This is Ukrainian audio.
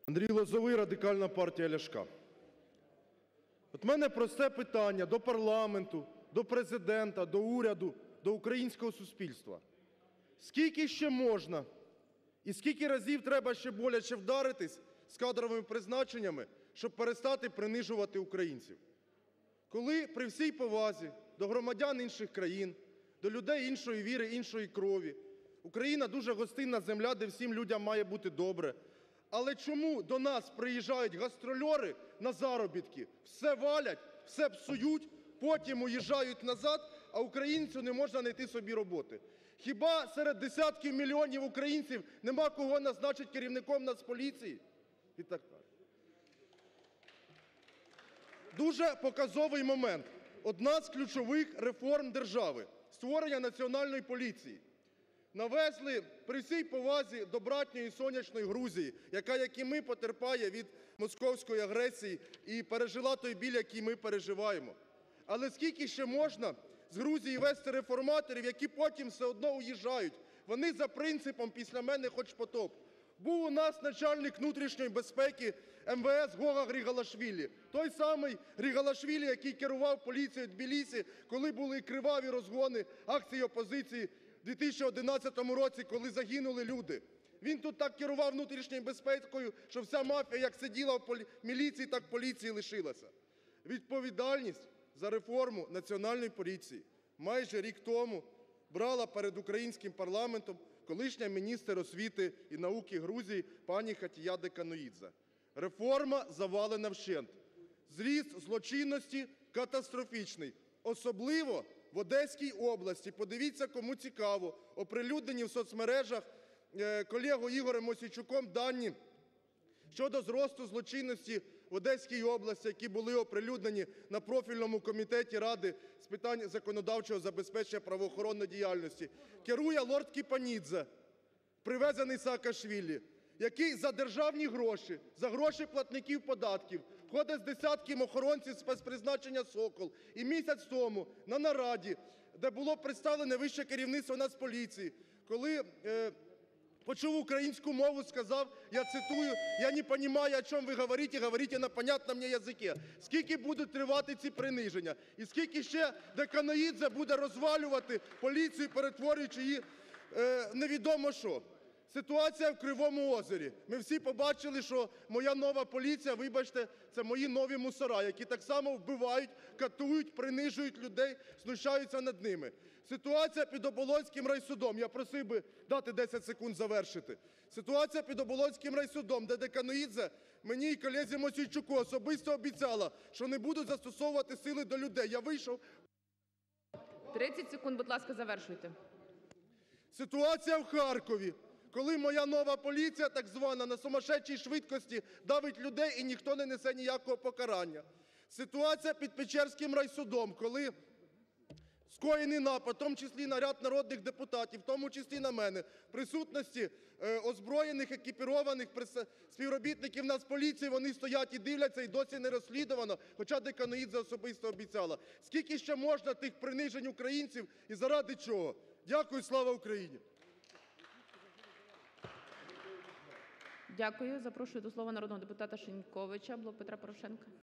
Андрій Лозовий, Радикальна партія Ляшка. От в мене просте питання до парламенту, до Президента, до уряду, до українського суспільства. Скільки ще можна і скільки разів треба ще боляче вдаритись з кадровими призначеннями, щоб перестати принижувати українців? Коли при всій повазі до громадян інших країн, до людей іншої віри, іншої крові, Україна дуже гостинна земля, де всім людям має бути добре. Але чому до нас приїжджають гастрольори на заробітки, все валять, все псують, потім уїжджають назад, а українцю не можна знайти собі роботи? Хіба серед десятків мільйонів українців нема кого назначити керівником Нацполіції? І так далі. Дуже показовий момент. Одна з ключових реформ держави – створення Національної поліції. Навезли, при всій повазі до братньої сонячної Грузії, яка, як і ми, потерпає від московської агресії і пережила той біль, який ми переживаємо. Але скільки ще можна з Грузії везти реформаторів, які потім все одно уїжджають? Вони за принципом «після мене хоч потоп». Був у нас начальник внутрішньої безпеки МВС Гога Грігалашвілі. Той самий Грігалашвілі, який керував поліцією Тбілісі, коли були криваві розгони акції опозиції в 2011 році, коли загинули люди. Він тут так керував внутрішньою безпекою, що вся мафія як сиділа в міліції, так в поліції лишилася. Відповідальність за реформу Національної поліції майже рік тому брала перед українським парламентом колишня міністр освіти і науки Грузії пані Хатіяде Каноїдзе. Реформа завалена вщент. Зріст злочинності катастрофічний, особливо в Одеській області. Подивіться, кому цікаво, оприлюднені в соцмережах колегою Ігорем Мосійчуком дані щодо зросту злочинності в Одеській області, які були оприлюднені на профільному комітеті Ради з питань законодавчого забезпечення правоохоронної діяльності. Керує лорд Кіпанідзе, привезений Саакашвілі, який за державні гроші, за гроші платників податків ходить з десятком охоронців спецпризначення «Сокол». І місяць тому на нараді, де було представлене вище керівництво Нацполіції, коли почув українську мову, сказав, я цитую: «Я не понимаю, о чем вы говорите, говорите на понятном мне языке». Скільки будуть тривати ці приниження? І скільки ще Каноїдзе буде розвалювати поліцію, перетворюючи її невідомо що? Ситуація в Кривому Озері. Ми всі побачили, що моя нова поліція, вибачте, це мої нові мусора, які так само вбивають, катують, принижують людей, знущаються над ними. Ситуація під Оболонським райсудом. Я просив би дати 10 секунд завершити. Ситуація під Оболонським райсудом, де Каноїдзе мені і колезі Мосійчуку особисто обіцяла, що не будуть застосовувати сили до людей. Я вийшов… 30 секунд, будь ласка, завершуйте. Ситуація в Харкові, коли моя нова поліція, так звана, на сумасшедшій швидкості давить людей і ніхто не несе ніякого покарання. Ситуація під Печерським райсудом, коли скоєний напад, в тому числі на ряд народних депутатів, в тому числі на мене, в присутності озброєних, екіпірованих співробітників Нацполіції, вони стоять і дивляться, і досі не розслідувано, хоча Каноїдзе особисто обіцяла. Скільки ще можна тих принижень українців і заради чого? Дякую. Слава Україні! Дякую. Запрошую до слова народного депутата Шиньковича, "Блок Петра Порошенка".